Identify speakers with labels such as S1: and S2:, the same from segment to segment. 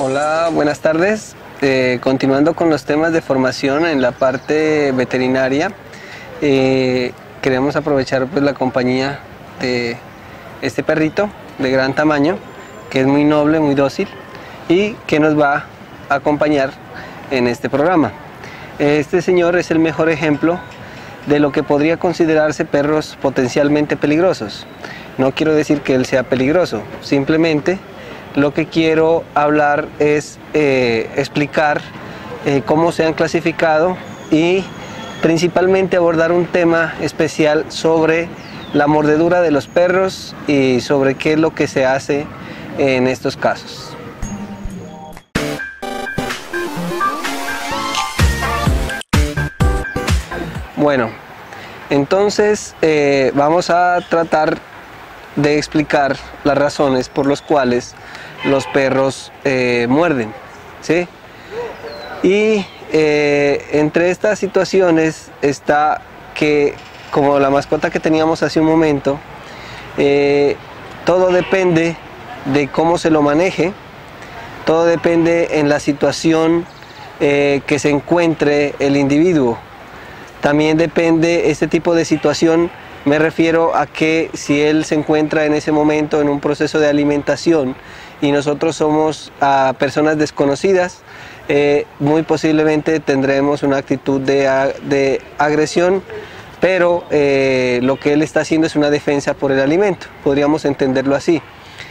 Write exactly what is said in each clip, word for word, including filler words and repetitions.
S1: Hola, buenas tardes. Eh, continuando con los temas de formación en la parte veterinaria, eh, queremos aprovechar pues, la compañía de este perrito de gran tamaño, que es muy noble, muy dócil y que nos va a acompañar en este programa. Este señor es el mejor ejemplo de lo que podría considerarse perros potencialmente peligrosos. No quiero decir que él sea peligroso, simplemente lo que quiero hablar es eh, explicar eh, cómo se han clasificado y principalmente abordar un tema especial sobre la mordedura de los perros y sobre qué es lo que se hace en estos casos. Bueno, entonces eh, vamos a tratar de explicar las razones por las cuales los perros eh, muerden, ¿sí? Y eh, entre estas situaciones está que, como la mascota que teníamos hace un momento, eh, todo depende de cómo se lo maneje, todo depende en la situación eh, que se encuentre el individuo. También depende este tipo de situación. Me refiero a que si él se encuentra en ese momento en un proceso de alimentación y nosotros somos uh, personas desconocidas, eh, muy posiblemente tendremos una actitud de, de agresión, pero eh, lo que él está haciendo es una defensa por el alimento, podríamos entenderlo así.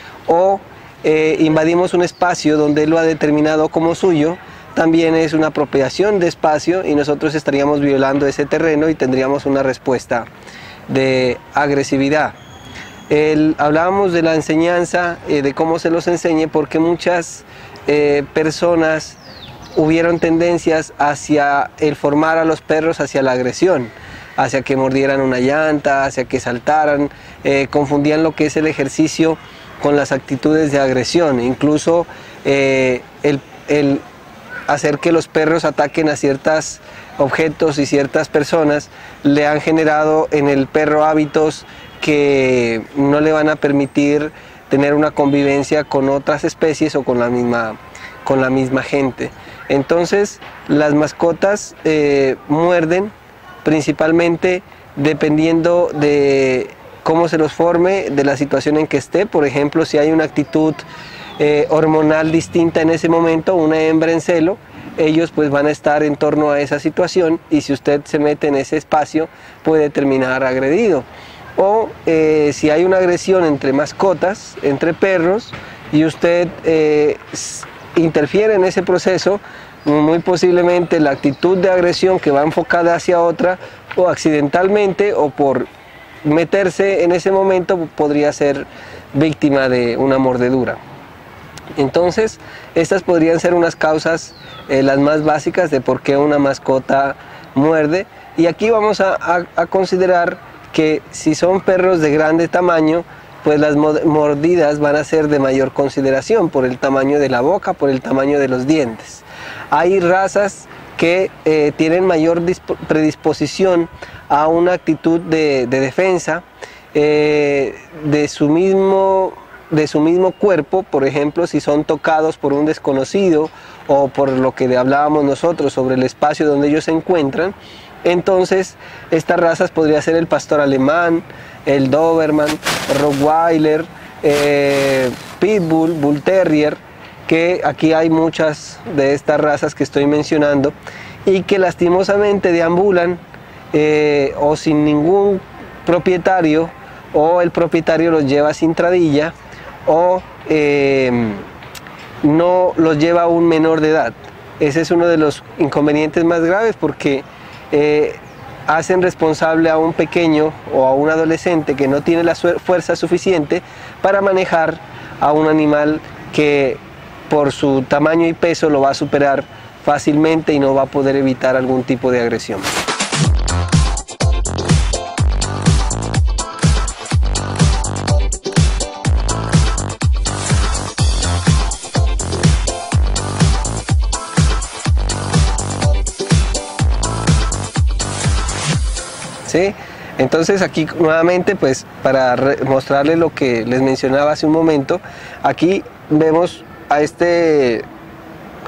S1: O eh, invadimos un espacio donde él lo ha determinado como suyo, también es una apropiación de espacio y nosotros estaríamos violando ese terreno y tendríamos una respuesta de agresividad. El, hablábamos de la enseñanza, eh, de cómo se los enseñe, porque muchas eh, personas hubieron tendencias hacia el formar a los perros hacia la agresión, hacia que mordieran una llanta, hacia que saltaran, eh, confundían lo que es el ejercicio con las actitudes de agresión, incluso eh, el, el hacer que los perros ataquen a ciertos objetos y ciertas personas le han generado en el perro hábitos que no le van a permitir tener una convivencia con otras especies o con la misma, con la misma gente. Entonces las mascotas eh, muerden principalmente dependiendo de cómo se los forme, de la situación en que esté. Por ejemplo, si hay una actitud eh, hormonal distinta en ese momento, una hembra en celo, ellos pues van a estar en torno a esa situación y si usted se mete en ese espacio puede terminar agredido. O eh, si hay una agresión entre mascotas, entre perros, y usted eh, interfiere en ese proceso, muy posiblemente la actitud de agresión que va enfocada hacia otra, o accidentalmente o por meterse en ese momento, podría ser víctima de una mordedura. Entonces, estas podrían ser unas causas eh, las más básicas de por qué una mascota muerde. Y aquí vamos a, a, a considerar que si son perros de grande tamaño, pues las mordidas van a ser de mayor consideración por el tamaño de la boca, por el tamaño de los dientes. Hay razas que eh, tienen mayor predisposición a una actitud de, de defensa eh, de su mismo de su mismo cuerpo, por ejemplo, si son tocados por un desconocido o por lo que hablábamos nosotros sobre el espacio donde ellos se encuentran. Entonces, estas razas podría ser el pastor alemán, el doberman, rottweiler, eh, pitbull, bull terrier, que aquí hay muchas de estas razas que estoy mencionando y que lastimosamente deambulan eh, o sin ningún propietario, o el propietario los lleva sin tradilla, o eh, no los lleva a un menor de edad. Ese es uno de los inconvenientes más graves porque eh, hacen responsable a un pequeño o a un adolescente que no tiene la fuerza suficiente para manejar a un animal que por su tamaño y peso lo va a superar fácilmente y no va a poder evitar algún tipo de agresión. ¿Sí? Entonces aquí nuevamente, pues para mostrarles lo que les mencionaba hace un momento, aquí vemos a este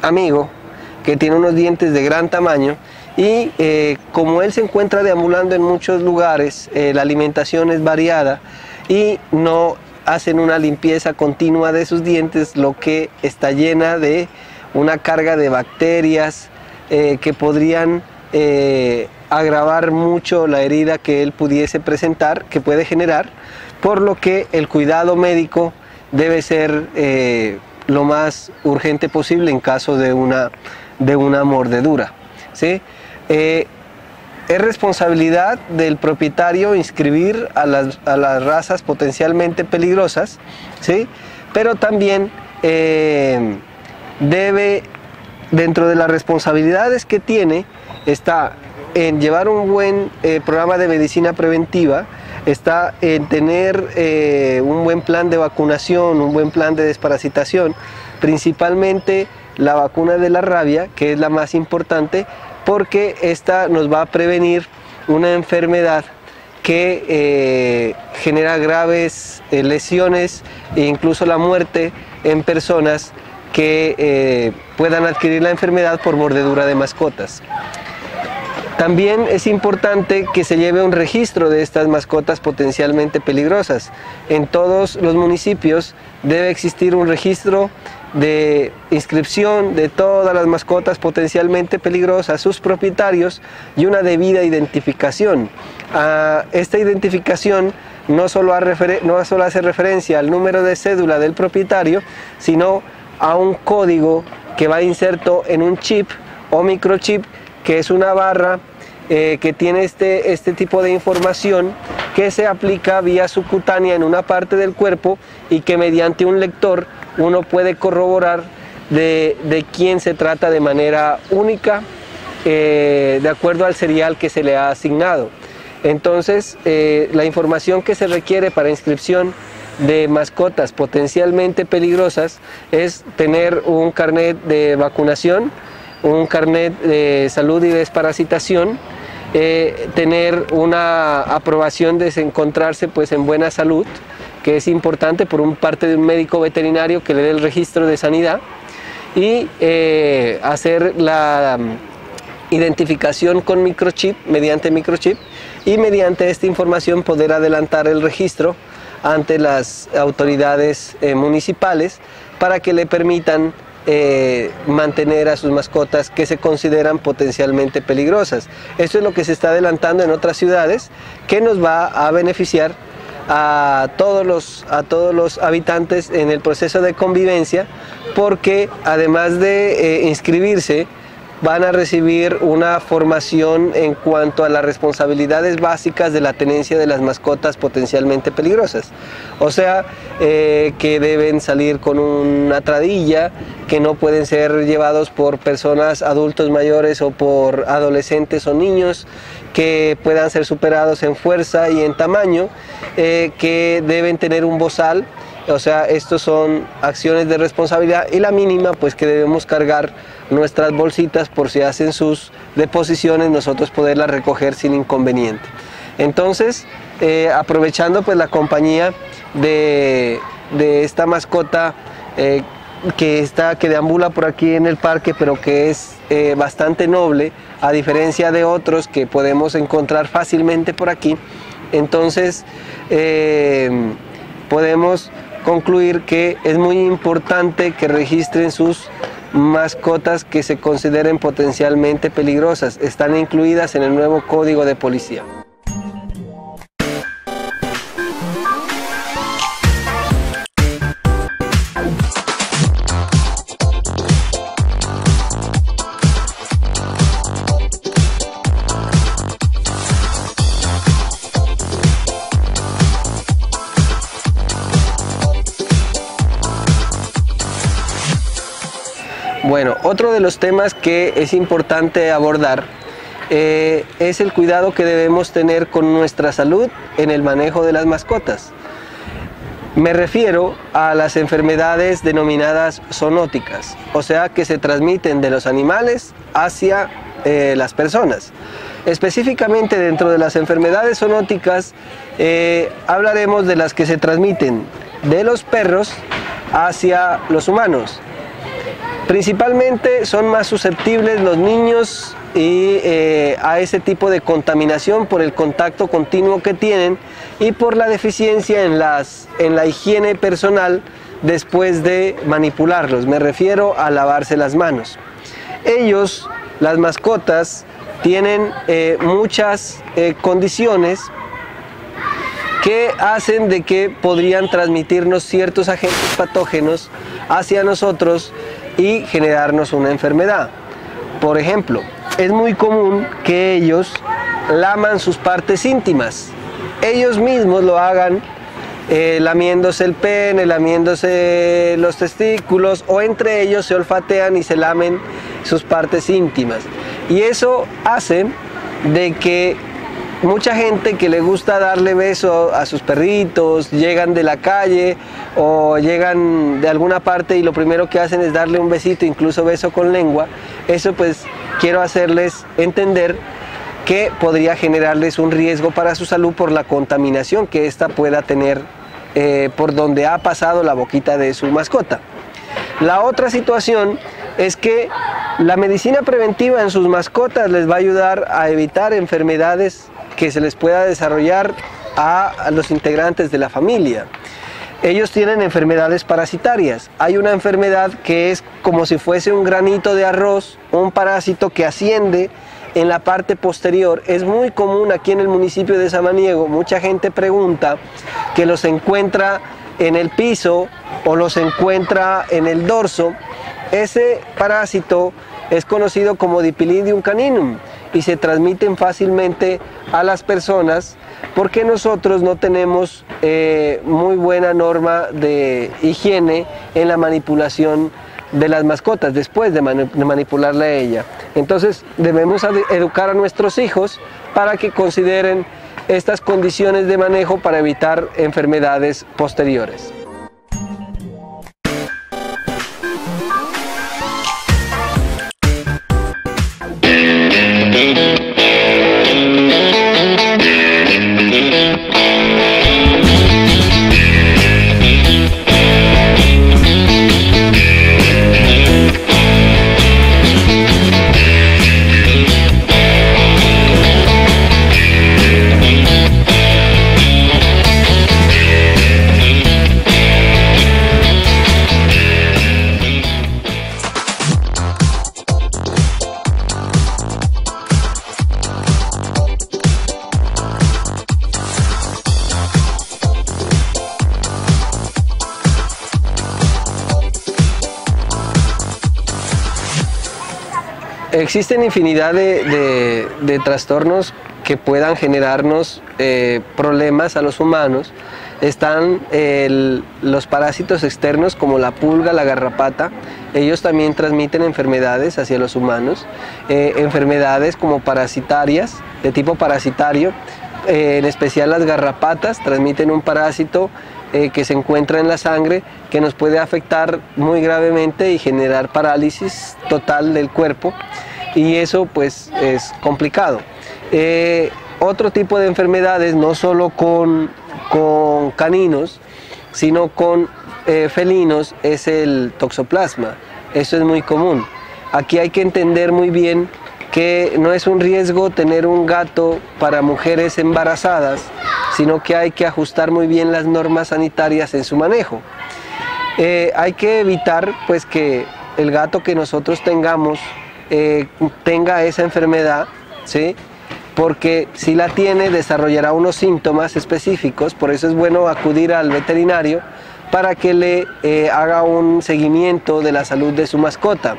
S1: amigo que tiene unos dientes de gran tamaño y eh, como él se encuentra deambulando en muchos lugares, eh, la alimentación es variada y no hacen una limpieza continua de sus dientes, lo que está llena de una carga de bacterias eh, que podrían eh, agravar mucho la herida que él pudiese presentar, que puede generar, por lo que el cuidado médico debe ser eh, lo más urgente posible en caso de una, de una mordedura, ¿sí? Eh, es responsabilidad del propietario inscribir a las, a las razas potencialmente peligrosas, ¿sí? Pero también eh, debe, dentro de las responsabilidades que tiene, está en llevar un buen eh, programa de medicina preventiva, está en tener eh, un buen plan de vacunación, un buen plan de desparasitación, principalmente la vacuna de la rabia, que es la más importante, porque esta nos va a prevenir una enfermedad que eh, genera graves eh, lesiones e incluso la muerte en personas que eh, puedan adquirir la enfermedad por mordedura de mascotas. También es importante que se lleve un registro de estas mascotas potencialmente peligrosas. En todos los municipios debe existir un registro de inscripción de todas las mascotas potencialmente peligrosas, sus propietarios y una debida identificación. Ah, esta identificación no solo, no solo hace referencia al número de cédula del propietario, sino a un código que va inserto en un chip o microchip, que es una barra eh, que tiene este, este tipo de información que se aplica vía subcutánea en una parte del cuerpo y que mediante un lector uno puede corroborar de, de quién se trata de manera única, eh, de acuerdo al serial que se le ha asignado. Entonces, eh, la información que se requiere para inscripción de mascotas potencialmente peligrosas es tener un carnet de vacunación, un carnet de salud y desparasitación, eh, tener una aprobación de encontrarse pues en buena salud, que es importante por un parte de un médico veterinario que le dé el registro de sanidad, y eh, hacer la identificación con microchip, mediante microchip, y mediante esta información poder adelantar el registro ante las autoridades eh, municipales para que le permitan eh, mantener a sus mascotas que se consideran potencialmente peligrosas. Esto es lo que se está adelantando en otras ciudades, que nos va a beneficiar a todos los, a todos los habitantes en el proceso de convivencia, porque además de eh, inscribirse, van a recibir una formación en cuanto a las responsabilidades básicas de la tenencia de las mascotas potencialmente peligrosas. O sea, eh, que deben salir con una tradilla, que no pueden ser llevados por personas adultos mayores o por adolescentes o niños, que puedan ser superados en fuerza y en tamaño, eh, que deben tener un bozal. O sea, estos son acciones de responsabilidad, y la mínima pues que debemos cargar nuestras bolsitas por si hacen sus deposiciones, nosotros poderlas recoger sin inconveniente. Entonces, eh, aprovechando pues la compañía de, de esta mascota eh, que, está, que deambula por aquí en el parque, pero que es eh, bastante noble, a diferencia de otros que podemos encontrar fácilmente por aquí, entonces eh, podemos concluir que es muy importante que registren sus mascotas que se consideren potencialmente peligrosas. Están incluidas en el nuevo Código de Policía. Bueno, otro de los temas que es importante abordar eh, es el cuidado que debemos tener con nuestra salud en el manejo de las mascotas. Me refiero a las enfermedades denominadas zoonóticas, o sea, que se transmiten de los animales hacia eh, las personas. Específicamente dentro de las enfermedades zoonóticas eh, hablaremos de las que se transmiten de los perros hacia los humanos. Principalmente son más susceptibles los niños y eh, a ese tipo de contaminación por el contacto continuo que tienen y por la deficiencia en, las, en la higiene personal después de manipularlos. Me refiero a lavarse las manos. Ellos, las mascotas, tienen eh, muchas eh, condiciones que hacen de que podrían transmitirnos ciertos agentes patógenos hacia nosotros y generarnos una enfermedad. Por ejemplo, es muy común que ellos laman sus partes íntimas. Ellos mismos lo hagan eh, lamiéndose el pene, lamiéndose los testículos, o entre ellos se olfatean y se lamen sus partes íntimas. Y eso hace de que mucha gente que le gusta darle beso a sus perritos, llegan de la calle o llegan de alguna parte y lo primero que hacen es darle un besito, incluso beso con lengua. Eso pues quiero hacerles entender que podría generarles un riesgo para su salud por la contaminación que ésta pueda tener eh, por donde ha pasado la boquita de su mascota. La otra situación es que la medicina preventiva en sus mascotas les va a ayudar a evitar enfermedades que se les pueda desarrollar a, a los integrantes de la familia. Ellos tienen enfermedades parasitarias. Hay una enfermedad que es como si fuese un granito de arroz, un parásito que asciende en la parte posterior. Es muy común aquí en el municipio de Samaniego. Mucha gente pregunta que los encuentra en el piso o los encuentra en el dorso. Ese parásito es conocido como Dipilidium caninum y se transmiten fácilmente a las personas porque nosotros no tenemos eh, muy buena norma de higiene en la manipulación de las mascotas después de, mani de manipularla a ella. Entonces debemos educar a nuestros hijos para que consideren estas condiciones de manejo para evitar enfermedades posteriores. Existen infinidad de, de, de trastornos que puedan generarnos eh, problemas a los humanos. Están el, los parásitos externos como la pulga, la garrapata. Ellos también transmiten enfermedades hacia los humanos. Eh, enfermedades como parasitarias, de tipo parasitario. Eh, en especial las garrapatas transmiten un parásito eh, que se encuentra en la sangre que nos puede afectar muy gravemente y generar parálisis total del cuerpo. Y eso pues es complicado. Eh, otro tipo de enfermedades, no solo con, con caninos, sino con eh, felinos, es el toxoplasma. Eso es muy común. Aquí hay que entender muy bien que no es un riesgo tener un gato para mujeres embarazadas, sino que hay que ajustar muy bien las normas sanitarias en su manejo. Eh, hay que evitar pues que el gato que nosotros tengamos Eh, tenga esa enfermedad, ¿sí? Porque si la tiene desarrollará unos síntomas específicos. Por eso es bueno acudir al veterinario para que le eh, haga un seguimiento de la salud de su mascota.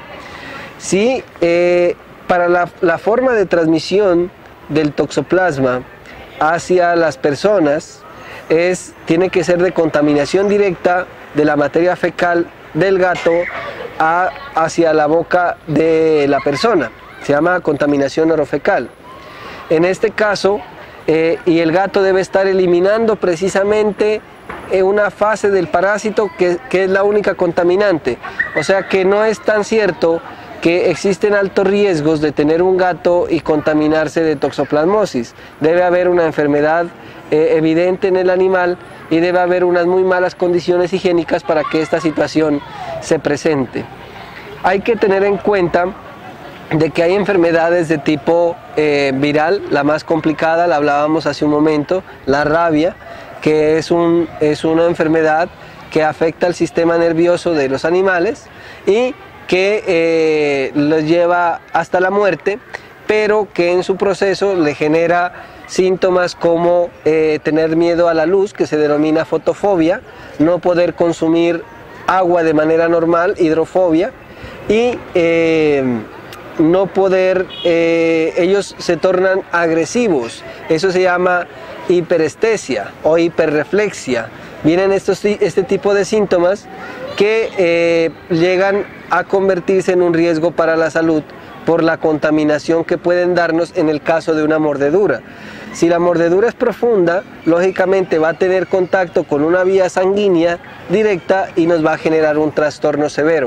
S1: Sí, eh, para la, la forma de transmisión del toxoplasma hacia las personas es, tiene que ser de contaminación directa de la materia fecal del gato A, hacia la boca de la persona. Se llama contaminación orofecal. En este caso, eh, y el gato debe estar eliminando precisamente eh, una fase del parásito que, que es la única contaminante. O sea que no es tan cierto que existen altos riesgos de tener un gato y contaminarse de toxoplasmosis. Debe haber una enfermedad eh, evidente en el animal y debe haber unas muy malas condiciones higiénicas para que esta situación se presente. hay que tener en cuenta de que hay enfermedades de tipo eh, viral, la más complicada, la hablábamos hace un momento, la rabia, que es, un, es una enfermedad que afecta al sistema nervioso de los animales y que eh, los lleva hasta la muerte, pero que en su proceso le genera síntomas como eh, tener miedo a la luz, que se denomina fotofobia, no poder consumir agua de manera normal, hidrofobia, y eh, no poder, eh, ellos se tornan agresivos, eso se llama hiperestesia o hiperreflexia. Vienen estos, este tipo de síntomas que eh, llegan a convertirse en un riesgo para la salud por la contaminación que pueden darnos en el caso de una mordedura. Si la mordedura es profunda, lógicamente va a tener contacto con una vía sanguínea directa y nos va a generar un trastorno severo.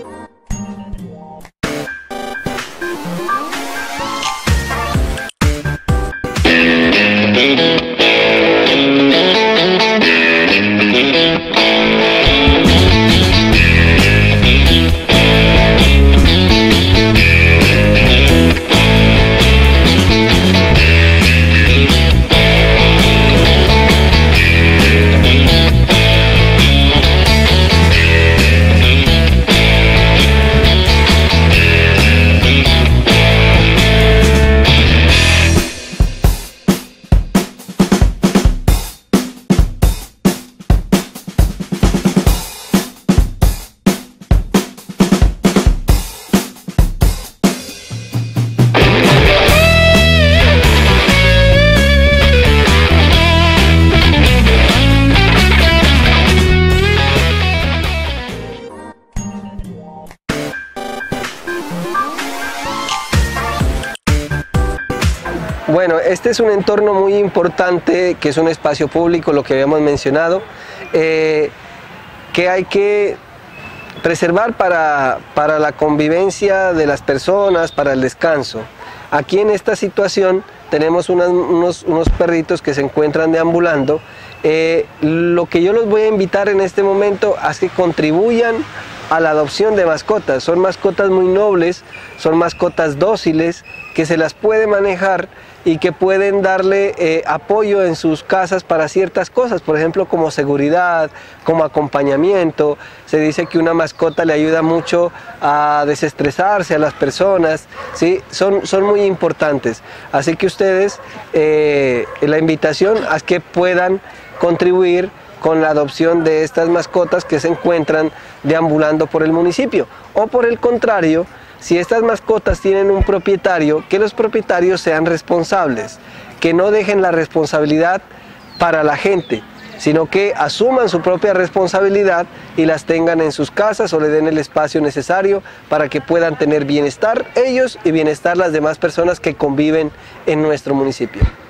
S1: Bueno, este es un entorno muy importante, que es un espacio público, lo que habíamos mencionado, eh, que hay que preservar para, para la convivencia de las personas, para el descanso. Aquí en esta situación tenemos unas, unos, unos perritos que se encuentran deambulando. Eh, lo que yo los voy a invitar en este momento es que contribuyan a la adopción de mascotas. Son mascotas muy nobles, son mascotas dóciles, que se las puede manejar y que pueden darle eh, apoyo en sus casas para ciertas cosas, por ejemplo como seguridad, como acompañamiento. Se dice que una mascota le ayuda mucho a desestresarse a las personas, ¿sí? Son, son muy importantes. Así que ustedes, eh, la invitación es que puedan contribuir con la adopción de estas mascotas que se encuentran deambulando por el municipio. O por el contrario, si estas mascotas tienen un propietario, que los propietarios sean responsables, que no dejen la responsabilidad para la gente, sino que asuman su propia responsabilidad y las tengan en sus casas o le den el espacio necesario para que puedan tener bienestar ellos y bienestar las demás personas que conviven en nuestro municipio.